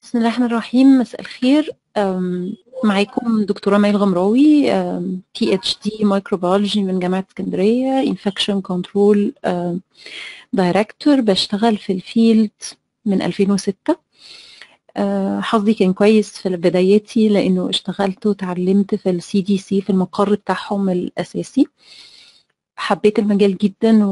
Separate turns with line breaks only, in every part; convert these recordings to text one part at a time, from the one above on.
بسم الله الرحمن الرحيم. مساء الخير. معاكم دكتورة مي الغمراوي، PhD مايكروبيولوجي من جامعة اسكندرية، انفكشن كنترول دايركتور، بشتغل في الفيلد من 2006. حظي كان كويس في بدايتي لأنه اشتغلت وتعلمت في الCDC في المقر بتاعهم الأساسي. حبيت المجال جدا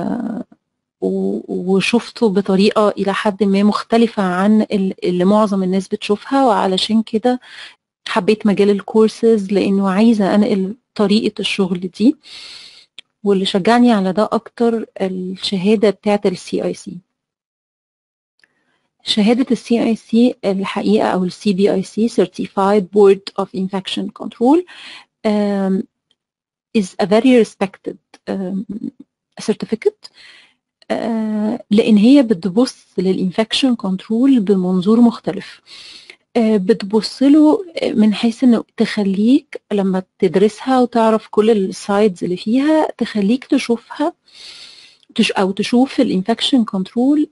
وشفته بطريقة إلى حد ما مختلفة عن اللي معظم الناس بتشوفها، وعلشان كده حبيت مجال الكورسز لأنه عايزة أنقل طريقة الشغل دي. واللي شجعني على ده أكتر الشهادة بتاعت CIC. شهادة CIC الحقيقة أو CBIC Certified Board of Infection Control is a very respected certificate، لأن هي بتبص للإنفكشن كنترول بمنظور مختلف. بتبص له من حيث انه تخليك لما تدرسها وتعرف كل السايدز اللي فيها تخليك تشوفها او تشوف الانفكشن كنترول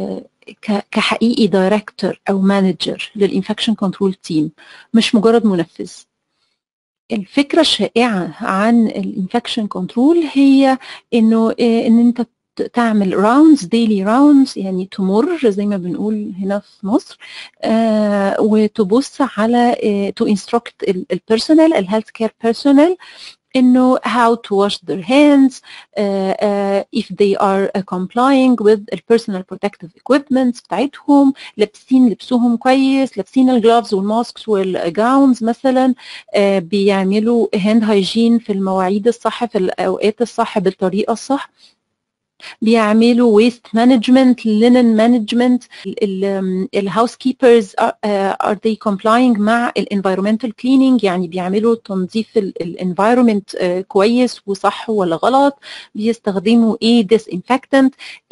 كحقيقي دايركتور او مانجر للانفكشن كنترول تيم، مش مجرد منفذ. الفكره الشائعه عن الانفكشن كنترول هي انه ان انت تعمل راوندز، ديلي راوندز، يعني تمر زي ما بنقول هنا في مصر، وتبص على تو انستركت البيرسونال، الهيلث كير بيرسونال، انه how to wash their hands, if they are complying with the personal protective equipment بتاعتهم، لابسين لبسهم كويس، لابسين الجلافز والماسكس والجاونز مثلا، بيعملوا هاند هايجين في المواعيد الصح، في الاوقات الصح، بالطريقه الصح، بيعملوا ويست مانجمنت، لينن مانجمنت، الهاوس كيبرز ار they complying مع الانفايرمنتال كليننج، يعني بيعملوا تنظيف الانفايرمنت كويس وصح ولا غلط، بيستخدموا ايه ديسانفكتنت،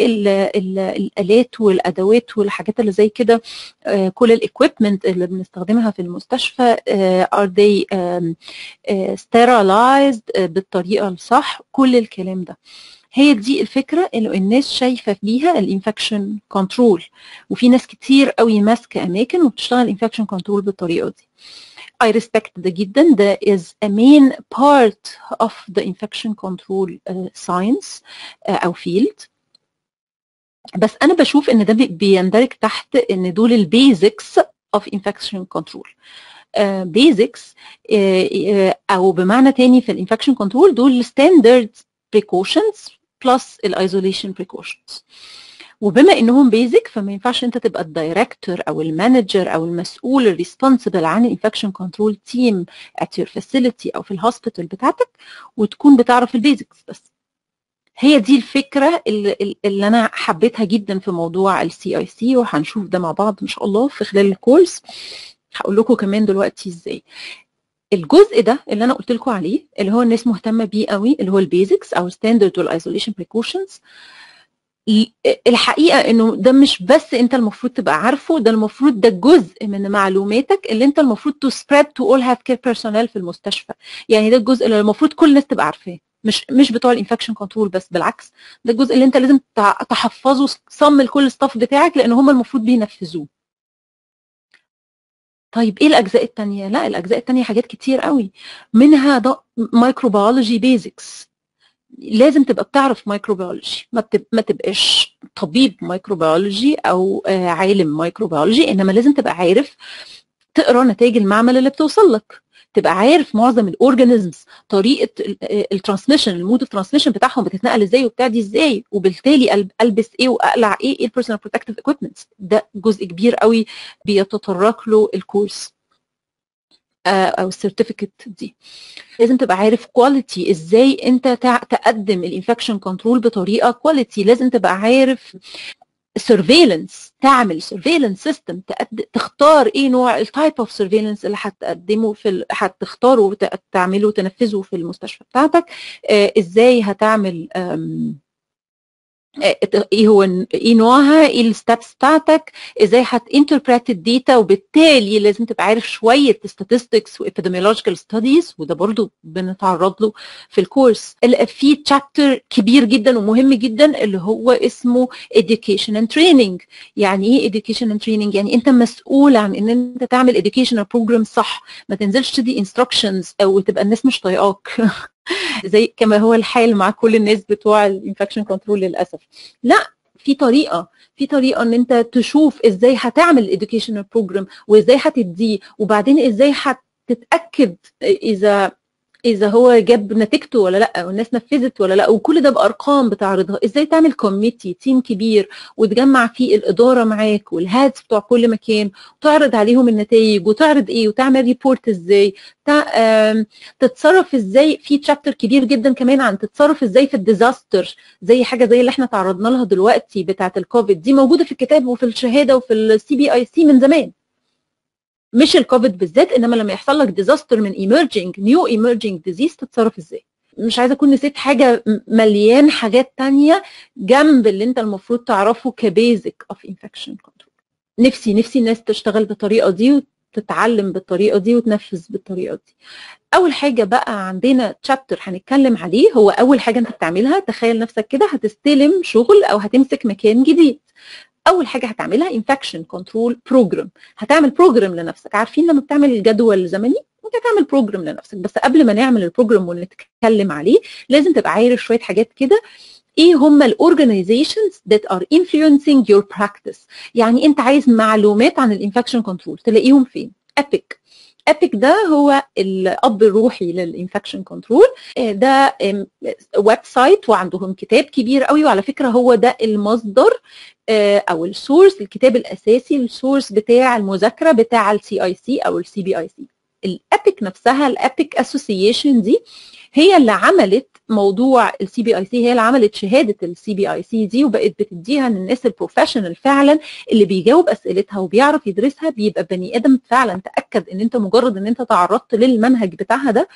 الالات والادوات والحاجات اللي زي كده، كل الاكويبمنت اللي بنستخدمها في المستشفى ار they sterilized بالطريقه الصح، كل الكلام ده. هي دي الفكره اللي الناس شايفه فيها الانفكشن كنترول، وفي ناس كتير قوي ماسكه اماكن وبتشتغل الانفكشن كنترول بالطريقه دي. I respect ده جدا، ده is a main part of the infection control science او field. بس انا بشوف ان ده بيندرج تحت ان دول البيزكس of infection control. بيزكس او بمعنى تاني في الانفكشن كنترول دول ستاندرد precautions plus الايزوليشن precautions. وبما انهم بيزك فما ينفعش انت تبقى الدايركتور او المانجر او المسؤول الريسبونسبل عن الانفكشن كنترول تيم at your facility او في الهوسبيتال بتاعتك وتكون بتعرف البيزكس بس. هي دي الفكره اللي انا حبيتها جدا في موضوع CIC، وهنشوف ده مع بعض ان شاء الله في خلال الكورس. هقول لكم كمان دلوقتي ازاي. الجزء ده اللي انا قلت لكم عليه اللي هو الناس مهتمه بيه قوي، اللي هو البيزكس او ستاندرد والايزوليشن بريكوشنز، الحقيقه انه ده مش بس انت المفروض تبقى عارفه، ده المفروض ده جزء من معلوماتك اللي انت المفروض تو سبريد تو اول هيلث كير بيرسونال في المستشفى. يعني ده الجزء اللي المفروض كل الناس تبقى عارفاه، مش بتوع الانفكشن كنترول بس، بالعكس ده الجزء اللي انت لازم تحفظه صم لكل الستاف بتاعك لان هم المفروض بينفذوه. طيب ايه الاجزاء التانية؟ لا، الاجزاء التانية حاجات كتير قوي، منها ده مايكروبيولوجي بيزكس. لازم تبقى بتعرف مايكروبيولوجي، ما تبقاش طبيب مايكروبيولوجي او عالم مايكروبيولوجي، انما لازم تبقى عارف تقرا نتائج المعمل اللي بتوصل لك، تبقى عارف معظم الاورجانيزمز، طريقه الترانسميشن، المود اوف ترانسميشن بتاعهم بتتنقل ازاي وبتعدي ازاي، وبالتالي البس ايه واقلع ايه البيرسونال بروتكتيف ايكويبمنتس. ده جزء كبير قوي بيتطرق له الكورس او السيرتيفيكت دي. لازم تبقى عارف كواليتي، ازاي انت تقدم الانفكشن كنترول بطريقه كواليتي. لازم تبقى عارف سيرفيلنس، تعمل سيرفيلنس سيستم، تختار ايه نوع التايب اوف سيرفيلنس اللي هتقدمه هتختاره وتعمله وتنفذه في المستشفى بتاعتك. ازاي هتعمل ايه هو، ايه نوعها، ايه الستبس بتاعتك، ازاي هتinterpret الداتا، وبالتالي لازم تبقى عارف شويه statistics و epidemiological studies، وده برضو بنتعرض له في الكورس. في تشابتر كبير جدا ومهم جدا اللي هو اسمه education and training. يعني ايه education and training؟ يعني انت مسؤول عن ان انت تعمل educational program صح، ما تنزلش تدي instructions او تبقى الناس مش طايقاك زي كما هو الحال مع كل الناس بتوع الانفكشن كنترول للاسف. لا، في طريقه ان انت تشوف ازاي هتعمل educational program وازاي هتديه، وبعدين ازاي هتتاكد اذا هو جاب نتيجته ولا لا، والناس نفذت ولا لا، وكل ده بارقام بتعرضها. ازاي تعمل كوميتي، تيم كبير، وتجمع فيه الاداره معاك والهادز بتوع كل مكان، وتعرض عليهم النتائج، وتعرض ايه، وتعمل ريبورت ازاي، تتصرف ازاي. في تشابتر كبير جدا كمان عن تتصرف ازاي في الديزاستر، زي حاجه زي اللي احنا تعرضنا لها دلوقتي بتاعه الكوفيد، دي موجوده في الكتاب وفي الشهاده وفي الCBIC من زمان. مش الكوفيد بالذات، انما لما يحصل لك ديزاستر من نيو ايمرجينج ديزيز تتصرف ازاي. مش عايزه اكون نسيت حاجه، مليان حاجات تانية جنب اللي انت المفروض تعرفه كبيزك اوف انفكشن كنترول. نفسي الناس تشتغل بالطريقه دي وتتعلم بالطريقه دي وتنفذ بالطريقه دي. اول حاجه بقى عندنا تشابتر هنتكلم عليه، هو اول حاجه انت بتعملها، تخيل نفسك كده هتستلم شغل او هتمسك مكان جديد. اول حاجه هتعملها انفكشن كنترول بروجرام. هتعمل بروجرام لنفسك. عارفين لما بتعمل الجدول الزمني انت هتعمل بروجرام لنفسك، بس قبل ما نعمل البروجرام ونتكلم عليه لازم تبقى عارف شويه حاجات كده. ايه هم الاورجانيزيشنز that are influencing your practice؟ يعني انت عايز معلومات عن الانفكشن كنترول تلاقيهم فين؟ ابيك ده هو الاب الروحي للانفكشن كنترول. ده ويب سايت وعندهم كتاب كبير قوي، وعلى فكره هو ده المصدر او السورس، الكتاب الاساسي، السورس بتاع المذاكره بتاع الCIC او الCBIC. الابيك نفسها، الابيك اسوسيشن دي هي اللي عملت موضوع الCBIC، هي اللي عملت شهاده الCBIC دي، وبقت بتديها للناس البروفيشنال فعلا اللي بيجاوب اسئلتها وبيعرف يدرسها، بيبقى بني ادم فعلا تاكد ان انت مجرد ان انت تعرضت للمنهج بتاعها ده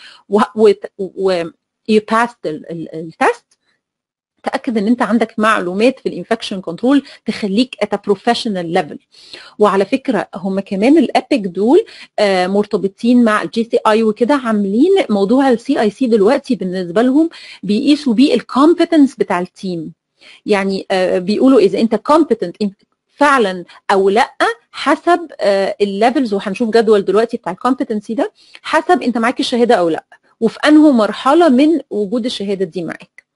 و you passed التست، تاكد ان انت عندك معلومات في الانفكشن كنترول تخليك at a professional level. وعلى فكره هم كمان الابيك دول مرتبطين مع الGCI وكده، عاملين موضوع الCIC دلوقتي بالنسبه لهم بيقيسوا بيه الكومبتنس بتاع التيم. يعني بيقولوا اذا انت competent فعلا او لا حسب الليفلز، وهنشوف جدول دلوقتي بتاع الكومبتنسي ده، حسب انت معاك الشهاده او لا، وفي انه مرحله من وجود الشهاده دي معاك.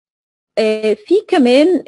في كمان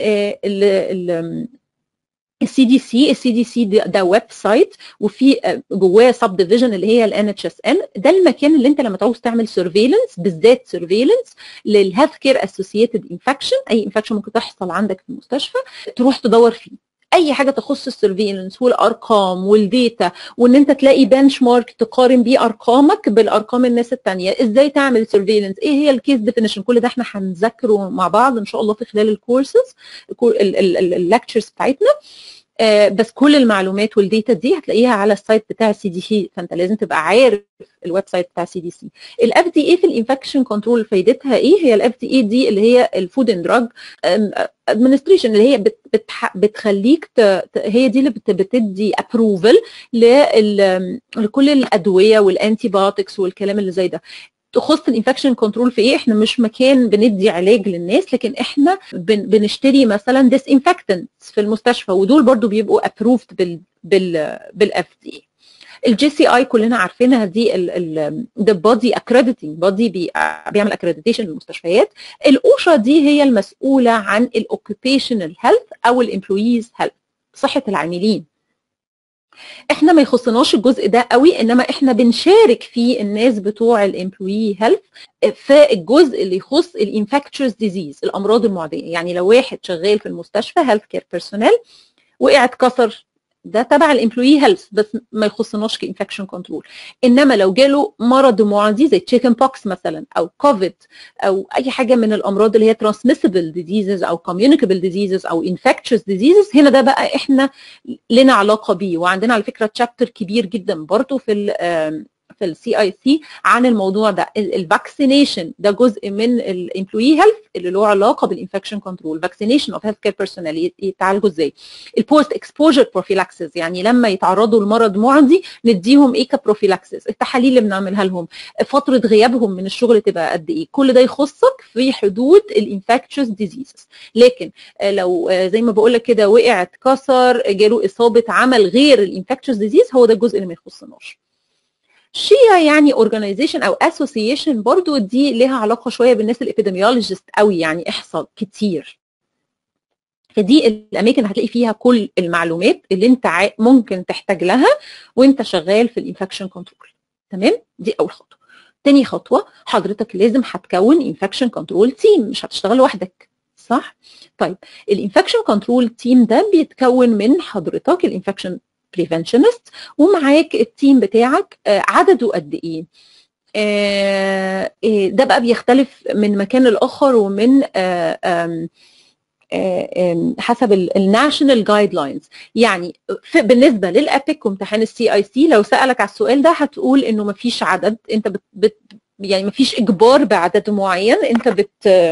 الCDC ده ويب سايت، وفي جواه سب ديفيجن اللي هي NHSN. ده المكان اللي انت لما تعوز تعمل سيرفيلنس، بالذات سيرفيلنس للهيلث كير اسوسييتد انفكشن، اي انفكشن ممكن تحصل عندك في المستشفى تروح تدور فيه اي حاجه تخص السيرفيلنس والارقام والديتا، وان انت تلاقي بنش مارك تقارن بيه ارقامك بالارقام الناس الثانيه. ازاي تعمل سيرفيلنس، ايه هي الكيس ديفينيشن، كل ده احنا هنذاكره مع بعض ان شاء الله في خلال الكورسز الليكتشرز بتاعتنا. بس كل المعلومات والديتا دي هتلاقيها على السايت بتاع CDC، فانت لازم تبقى عارف الويب سايت بتاع CDC. الFDA في الانفكشن كنترول فايدتها ايه؟ هي الFDA دي اللي هي الفود اند دراج ادمنستريشن، اللي هي بتخليك هي دي اللي بتدي ابروفل لكل الادويه والانتي بايوتكس والكلام اللي زي ده. تخص الانفكشن كنترول في ايه؟ احنا مش مكان بندي علاج للناس، لكن احنا بنشتري مثلا ديسانفكتنتس في المستشفى، ودول برضو بيبقوا ابروفد بالFDA. الGCI كلنا عارفينها دي، the body accrediting body بيعمل accreditation للمستشفيات. الأوشا دي هي المسؤولة عن occupational health أو employees health، صحة العاملين. احنا ما يخصناش الجزء ده قوي، انما احنا بنشارك في الناس بتوع الامبلوي هيلث في الجزء اللي يخص الانفكتشوس ديزيز، الامراض المعديه. يعني لو واحد شغال في المستشفى هيلث كير بيرسونيل وقع اتكسر، ده تبع الامبلوي هيلث بس ما يخصناش كانفكشن كنترول. انما لو جاله مرض معدي زي تشيكن بوكس مثلا او كوفيد او اي حاجه من الامراض اللي هي ترانسميسبل ديزيزز او كوميونيكابل ديزيزز او انفكتشوس ديزيزز، هنا ده بقى احنا لنا علاقه بيه. وعندنا على فكره تشابتر كبير جدا برضه في في السي اي سي عن الموضوع ده. الفاكسينيشن ده جزء من الامبلوي هيلث اللي له علاقه بالانفكشن كنترول. فاكسينيشن اوف هيلث كير بيرسونال يتعالجوا ازاي؟ البوست اكسبوجر بروفيلاكسيس، يعني لما يتعرضوا لمرض معدي نديهم ايه كبروفيلاكسيس، التحاليل اللي بنعملها لهم، فتره غيابهم من الشغل تبقى قد ايه، كل ده يخصك في حدود الانفكشوس ديزيزز. لكن لو زي ما بقول لك كده وقع اتكسر جاله اصابه عمل غير الانفكشوس ديزيز، هو ده الجزء اللي ما يخصناش. شيا يعني اورجانيزيشن او اسوسيشن، برضو دي لها علاقه شويه بالناس الابيديميولوجيست قوي، يعني احصاء كتير. فدي الاماكن اللي هتلاقي فيها كل المعلومات اللي انت ممكن تحتاج لها وانت شغال في الانفكشن كنترول. تمام؟ دي اول خطوه. تاني خطوه، حضرتك لازم هتكون انفكشن كنترول تيم، مش هتشتغل لوحدك، صح؟ طيب الانفكشن كنترول تيم ده بيتكون من حضرتك الانفكشن بريفنشنست، ومعاك التيم بتاعك عدده قد ايه؟ ده بقى بيختلف من مكان لاخر ومن حسب الناشونال جايد لاينز. يعني بالنسبه للابيك وامتحان السي اي سي، لو سالك على السؤال ده هتقول انه ما فيش عدد، انت يعني ما فيش اجبار بعدد معين، انت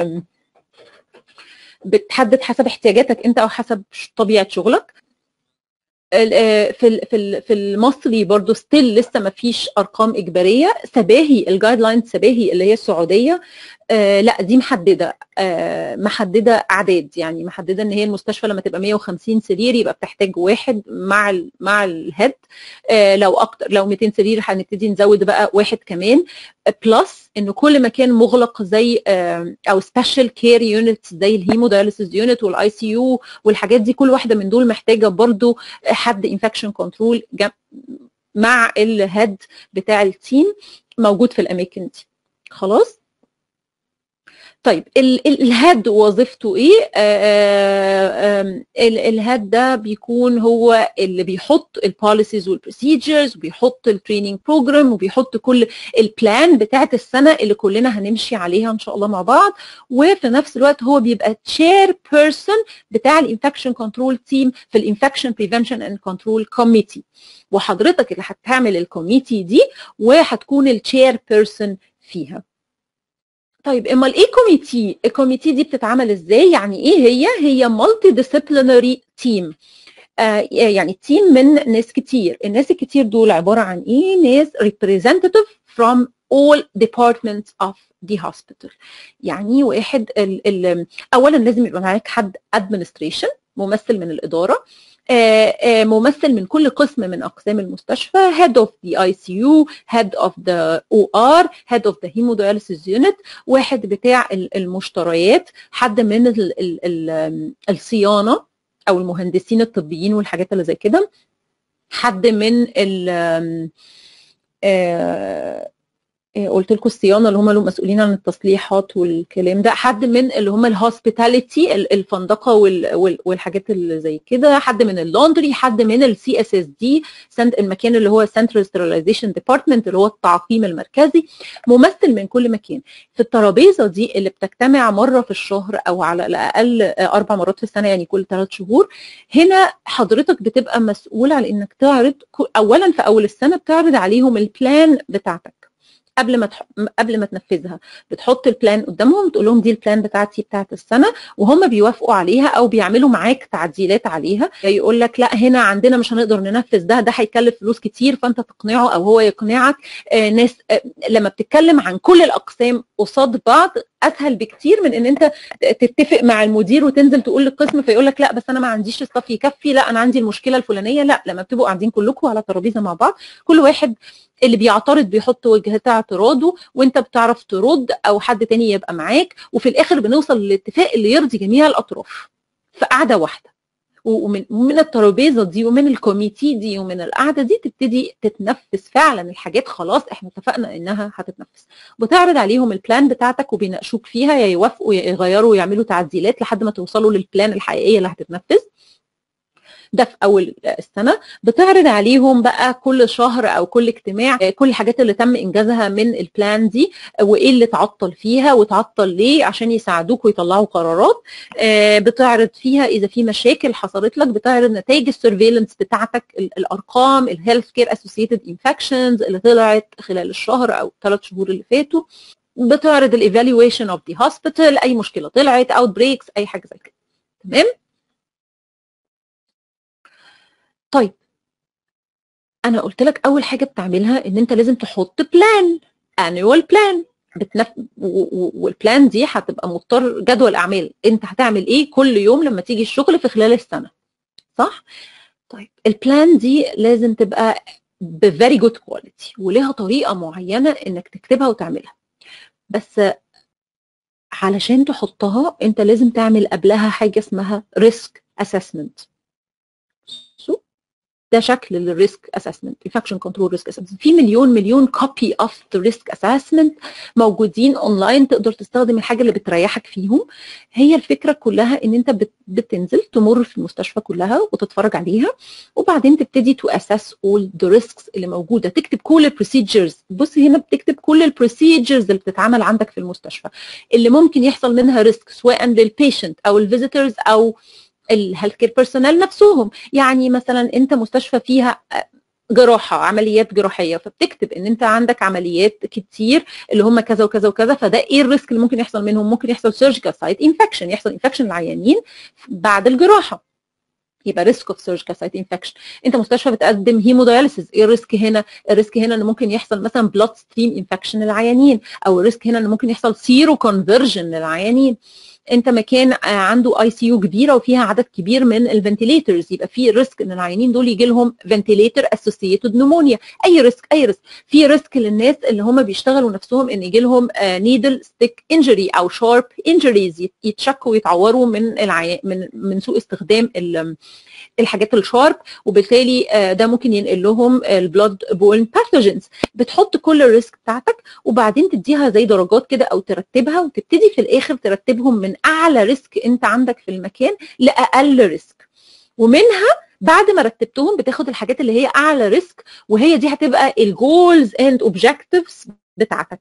بتحدد حسب احتياجاتك انت او حسب طبيعه شغلك. في المصري برضو ستيل لسه ما فيش ارقام اجباريه. سباهي الجايد لاين سباهي اللي هي السعوديه لا دي محدده اعداد، يعني محدده ان هي المستشفى لما تبقى 150 سرير يبقى بتحتاج واحد مع الهيد. لو اكتر، لو 200 سرير هنبتدي نزود بقى واحد كمان، بلس انه كل مكان مغلق زي او سبيشال كير يونت زي الهيمودايليسيس يونت والاي سي يو والحاجات دي، كل واحده من دول محتاجه برضو حد انفكشن كنترول مع الهيد بتاع التيم موجود في الاماكن دي. خلاص؟ طيب الهيد وظيفته ايه؟ الهيد ده بيكون هو اللي بيحط البوليسيز والبروسيجرز وبيحط التريننج بروجرام وبيحط كل البلان بتاعت السنه اللي كلنا هنمشي عليها ان شاء الله مع بعض. وفي نفس الوقت هو بيبقى تشير بيرسون بتاع الانفكشن كنترول تيم في الانفكشن بريفنشن اند كنترول كوميتي، وحضرتك اللي هتعمل الكوميتي دي وهتكون التشير بيرسون فيها. طيب امال ايه كوميتي؟ الكوميتي دي بتتعمل ازاي؟ يعني ايه هي مالتي ديسيبلينري تيم، يعني تيم من ناس كتير. الناس الكتير دول عباره عن ايه؟ ناس representative from all departments of the hospital. يعني واحد اولا لازم يبقى معاك حد administration، ممثل من الاداره، ممثل من كل قسم من اقسام المستشفى، head of the ICU، head of the OR، head of the hemodialysis unit، واحد بتاع المشتريات، حد من الصيانه او المهندسين الطبيين والحاجات اللي زي كده، حد من قلت لكم الصيانه اللي هم المسؤولين عن التصليحات والكلام ده، حد من اللي هم الهوسبيتاليتي الفندقه والحاجات اللي زي كده، حد من اللوندري، حد من السي اس اس دي المكان اللي هو سنترال ستيرلايزيشن ديبارتمنت اللي هو التعقيم المركزي، ممثل من كل مكان. في الترابيزه دي اللي بتجتمع مره في الشهر او على الاقل 4 مرات في السنه، يعني كل 3 شهور، هنا حضرتك بتبقى مسؤول على انك تعرض اولا في اول السنه بتعرض عليهم البلان بتاعتك قبل ما تنفذها. بتحط البلان قدامهم تقول لهم دي البلان بتاعتي بتاعت السنه، وهم بيوافقوا عليها او بيعملوا معاك تعديلات عليها. يقول لك لا هنا عندنا مش هنقدر ننفذ ده هيكلف فلوس كتير، فانت تقنعه او هو يقنعك. ناس لما بتتكلم عن كل الاقسام قصاد بعض اسهل بكتير من ان انت تتفق مع المدير وتنزل تقول للقسم فيقول لك لا بس انا ما عنديش الصف يكفي، لا انا عندي المشكله الفلانيه. لا، لما بتبقوا قاعدين كلكم على ترابيزه مع بعض، كل واحد اللي بيعترض بيحط وجهة اعتراضه وانت بتعرف ترد او حد تاني يبقى معاك، وفي الاخر بنوصل للاتفاق اللي يرضي جميع الاطراف في قعده واحده. ومن الترابيزه دي ومن الكوميتي دي ومن القعده دي تبتدي تتنفذ فعلا الحاجات. خلاص احنا اتفقنا انها هتتنفذ، بتعرض عليهم البلان بتاعتك وبيناقشوك فيها، يا يوافقوا يا يغيروا ويعملوا تعديلات لحد ما توصلوا للبلان الحقيقيه اللي هتتنفذ. ده في اول السنه. بتعرض عليهم بقى كل شهر او كل اجتماع كل الحاجات اللي تم انجازها من البلان دي، وايه اللي تعطل فيها وتعطل ليه، عشان يساعدوك ويطلعوا قرارات. بتعرض فيها اذا في مشاكل حصلت لك، بتعرض نتائج السيرفيلنس بتاعتك، الارقام، الهيلث كير اسوسييتد انفكشنز اللي طلعت خلال الشهر او 3 شهور اللي فاتوا. بتعرض الايفالويشن اوف ذا هوسبيتال، اي مشكله طلعت، اوت بريكس، اي حاجه زي كده. تمام. طيب انا قلت لك اول حاجه بتعملها ان انت لازم تحط بلان، annual plan. والبلان دي هتبقى مضطر جدول اعمال، انت هتعمل ايه كل يوم لما تيجي الشغل في خلال السنه، صح؟ طيب البلان دي لازم تبقى بفيري جود كواليتي، وليها طريقه معينه انك تكتبها وتعملها. بس علشان تحطها انت لازم تعمل قبلها حاجه اسمها ريسك اسسمنت. ده شكل الريسك اسسمنت، انفكشن كنترول ريسك اسسمنت. في مليون كوبي اوف ذا ريسك اسسمنت موجودين اونلاين، تقدر تستخدم الحاجه اللي بتريحك فيهم. هي الفكره كلها ان انت بتنزل تمر في المستشفى كلها وتتفرج عليها، وبعدين تبتدي تو اسس اول ذا ريسكس اللي موجوده، تكتب كل البروسيجرز. بص هنا بتكتب كل البروسيجرز اللي بتتعمل عندك في المستشفى اللي ممكن يحصل منها ريسك، سواء للبيشنت او الفيزيتورز او الهيلث كير بيرسونال نفسهم. يعني مثلا انت مستشفى فيها جراحه، عمليات جراحيه، فبتكتب ان انت عندك عمليات كتير اللي هم كذا وكذا وكذا، فده ايه الريسك اللي ممكن يحصل منهم. ممكن يحصل سيرجيكال سايت انفكشن، يحصل انفكشن للعيانين بعد الجراحه، يبقى ريسك اوف سيرجيكال سايت انفكشن. انت مستشفى بتقدم هيموداياليسيس، ايه الريسك هنا؟ الريسك هنا ان ممكن يحصل مثلا بلاد ستريم انفكشن للعيانين، او الريسك هنا ان ممكن يحصل سيرو كونفرجن للعيانين. انت مكان عنده اي سي يو كبيره وفيها عدد كبير من الفنتيليترز، يبقى في ريسك ان العيانين دول يجي لهم فنتيليتر اسوسييتد نمونيا. اي ريسك، اي ريسك. في ريسك للناس اللي هم بيشتغلوا نفسهم ان يجي لهم نيدل ستيك انجري او شارب انجريز، يتشكوا ويتعوروا من سوء استخدام الحاجات الشارب، وبالتالي ده ممكن ينقل لهم البلاد بورن باثوجينز. بتحط كل الريسك بتاعتك وبعدين تديها زي درجات كده او ترتبها، وتبتدي في الاخر ترتبهم من اعلى ريسك انت عندك في المكان لاقل ريسك. ومنها بعد ما رتبتهم بتاخد الحاجات اللي هي اعلى ريسك، وهي دي هتبقى الجولز اند اوبجكتيفز بتاعتك.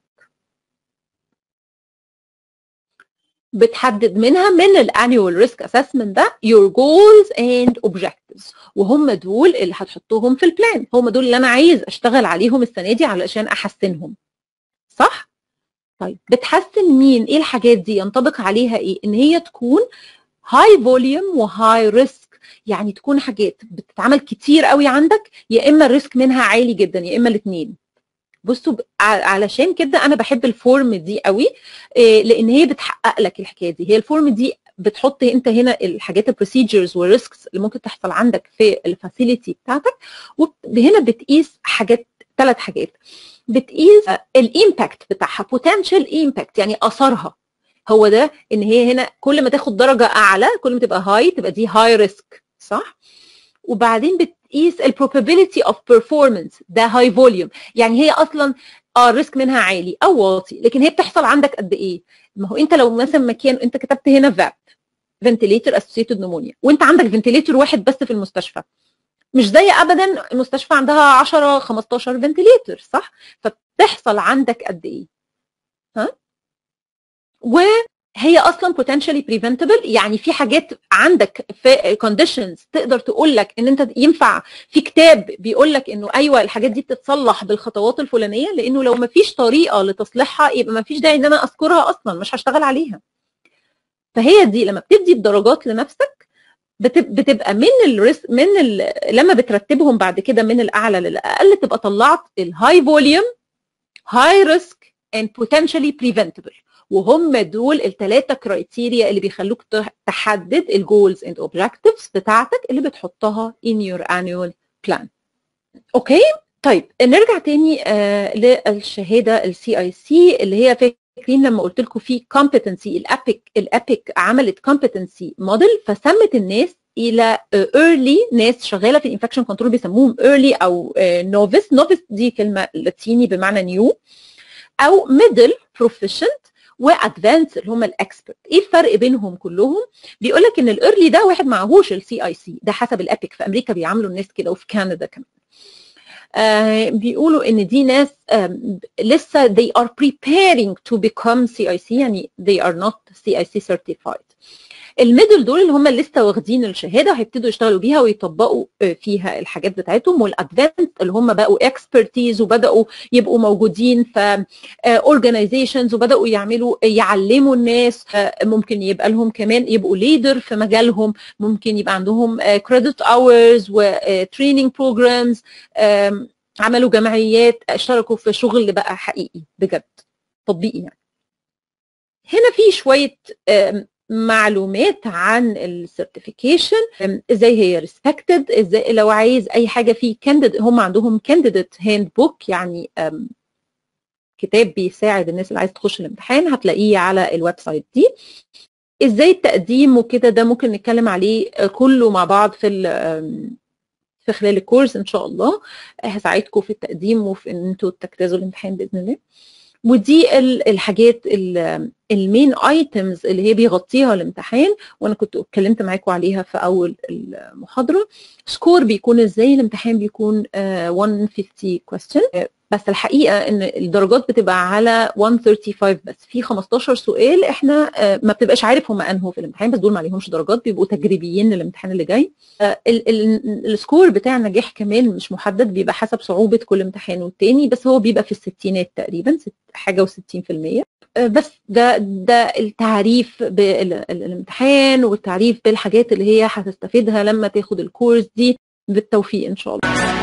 بتحدد منها من الانيوال ريسك اسسمنت ده your goals and objectives، وهم دول اللي هتحطهم في البلان، هم دول اللي انا عايز اشتغل عليهم السنه دي علشان احسنهم، صح؟ طيب بتحسن مين؟ ايه الحاجات دي ينطبق عليها ايه؟ ان هي تكون هاي فوليوم وهاي ريسك، يعني تكون حاجات بتتعمل كتير قوي عندك، يا اما الريسك منها عالي جدا يا اما الاثنين. بصوا علشان كده انا بحب الفورم دي قوي، لان هي بتحقق لك الحكايه دي. هي الفورم دي بتحط انت هنا الحاجات البروسيجرز والريسكس اللي ممكن تحصل عندك في الفاسيلتي بتاعتك، وهنا بتقيس حاجات، 3 حاجات. بتقيس الامباكت بتاعها، بوتنشال امباكت، يعني اثرها. هو ده ان هي هنا كل ما تاخد درجه اعلى كل ما تبقى هاي، تبقى دي هاي ريسك، صح؟ وبعدين بتقيس البروبابيلتي اوف بيرفورمانس، ده هاي فوليوم، يعني هي اصلا الريسك منها عالي او واطي، لكن هي بتحصل عندك قد ايه؟ ما هو انت لو مثلا مكان انت كتبت هنا فاب فنتيليتر اسوسييتد نمونيا، وانت عندك فنتيليتر واحد بس في المستشفى، مش زي ابدا المستشفى عندها 10 15 فنتيليتر، صح؟ فبتحصل عندك قد ايه؟ ها؟ وهي اصلا potentially preventable، يعني في حاجات عندك في conditions تقدر تقول لك ان انت ينفع، في كتاب بيقول لك انه ايوه الحاجات دي بتتصلح بالخطوات الفلانيه، لانه لو ما فيش طريقه لتصليحها يبقى ما فيش داعي ان انا اذكرها اصلا، مش هشتغل عليها. فهي دي لما بتدي الدرجات لنفسك بتبقى لما بترتبهم بعد كده من الاعلى للاقل، تبقى طلعت الهاي فوليوم، هاي ريسك and potentially preventable، وهم دول ال3 كرايتيريا اللي بيخلوك تحدد الجولز اند اوبجكتيفز بتاعتك اللي بتحطها in your annual plan. اوكي؟ طيب نرجع تاني للشهاده السي اي سي اللي هي فاكرين لما قلت لكم في كومبتنسي، الابيك عملت كومبتنسي موديل فسمت الناس الى early، ناس شغاله في الانفكشن كنترول بيسموهم early او نوفيس. نوفيس دي كلمه لاتيني بمعنى نيو، او ميدل بروفيشنت، وادفانس اللي هم الاكسبرت. ايه الفرق بينهم كلهم؟ بيقول لك ان الايرلي ده واحد معهوش السي اي سي، ده حسب الابيك، في امريكا بيعاملوا الناس كده وفي كندا كمان. بيقولوا ان دي ناس لسه they are preparing to become CIC، يعني they are not CIC certified. الميدل دول اللي هم لسه واخدين الشهاده وهيبتدوا يشتغلوا بيها ويطبقوا فيها الحاجات بتاعتهم، والادفانس اللي هم بقوا اكسبرتيز وبداوا يبقوا موجودين في اورجانيزيشنز وبداوا يعلموا الناس، ممكن يبقى لهم كمان يبقوا ليدر في مجالهم، ممكن يبقى عندهم كريدت اورز وتريننج بروجرامز، عملوا جمعيات، اشتركوا في شغل بقى حقيقي بجد تطبيقي. يعني هنا في شويه معلومات عن السيرتيفيكيشن، ازاي هي ريسبكتد، ازاي لو عايز اي حاجه في كانديديت، هم عندهم كانديديت هاند بوك، يعني كتاب بيساعد الناس اللي عايز تخش الامتحان، هتلاقيه على الويب سايت دي. ازاي التقديم وكده ده ممكن نتكلم عليه كله مع بعض في خلال الكورس ان شاء الله، هساعدكم في التقديم وفي ان انتوا تجتازوا الامتحان باذن الله. ودي الحاجات المين ايتمز اللي هي بيغطيها الامتحان، وانا كنت اتكلمت معاكم عليها في اول المحاضره. سكور بيكون ازاي؟ الامتحان بيكون 150 question، بس الحقيقه ان الدرجات بتبقى على 135 بس، في 15 سؤال احنا ما بتبقاش عارف هم انهوا في الامتحان، بس دول ما عليهمش درجات، بيبقوا تجريبيين للامتحان اللي جاي. السكور بتاع النجاح كمان مش محدد، بيبقى حسب صعوبه كل امتحان والتاني، بس هو بيبقى في الستينات تقريبا، حاجه و60%. بس ده التعريف بالامتحان والتعريف بالحاجات اللي هي هتستفيدها لما تاخد الكورس دي. بالتوفيق ان شاء الله.